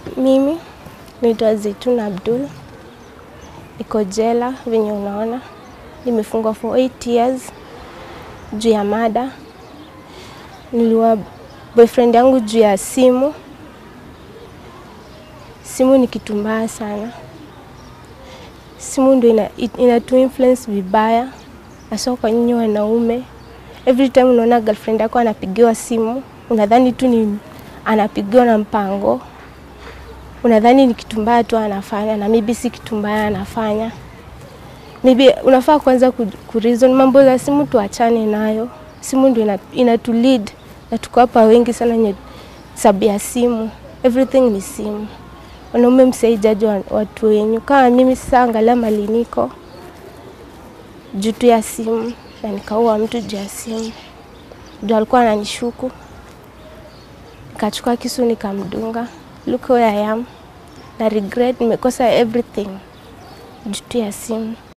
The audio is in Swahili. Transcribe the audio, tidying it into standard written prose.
Mimi naitwa Zaituna Abdul. Niko jela venye unaona. Nimefungwa for 8 years juu ya mada. Niliua boyfriend yangu juu ya simu. Simu ni kitu mbaya sana. Simu ndio inatu influence vibaya. Hasa kwa nyinyi wanaume. Every time unaona girlfriend yako anapigiwa simu, unadhani tu ni anapigiwa na mpango. Unadhani ni kitu mbaya tu anafanya na maybe si kitu mbaya anafanya. Maybe unafaa kwanza kureason mambo za simu tuachane nayo. Simu ndio inatulead na tuko hapa wengi sana nye sababu ya simu. Everything ni simu. Wanaume msaijaji watu wenyu. Kama mimi sasa angalia mali niko juu tu ya simu na nikaua mtu juu ya simu. Ndio alikuwa ananishuku. Nikachukua kisu nikamdunga. Look where I am. Na regret nimekosa everything juu tu ya simu.